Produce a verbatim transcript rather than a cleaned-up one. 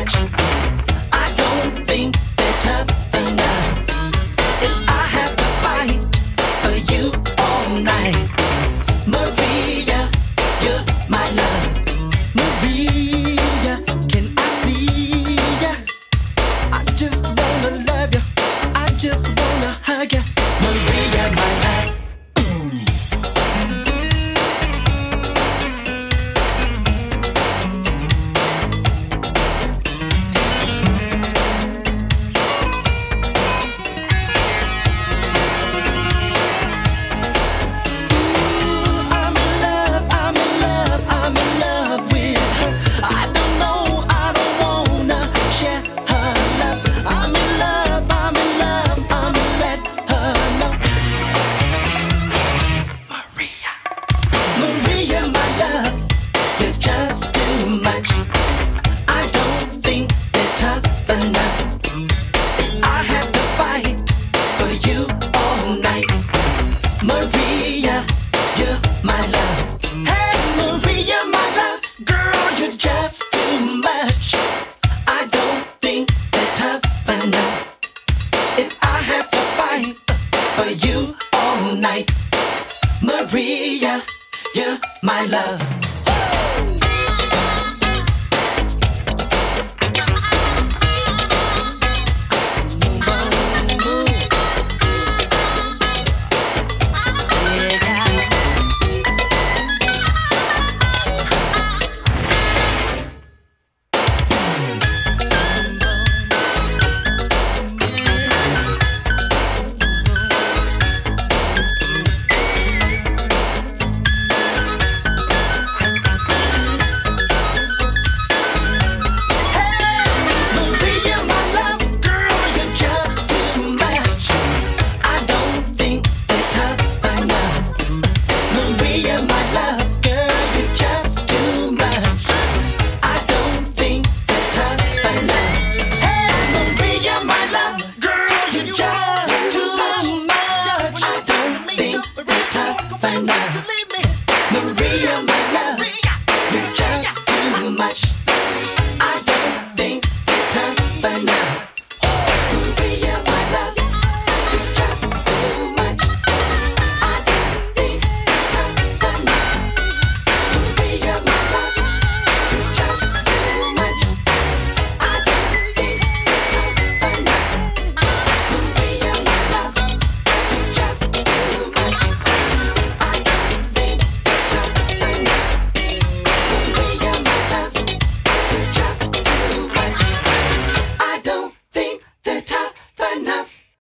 much. I don't think they're tough enough. If I have to fight for you all night, Maria, you're my love. Maria, can I see ya? I just wanna love you. I just wanna hug you. Maria, my love. Maria, you're my love. Hey, Maria, my love. Girl, you're just too much. I don't think they're tough enough. If I have to fight for you all night, Maria, you're my love.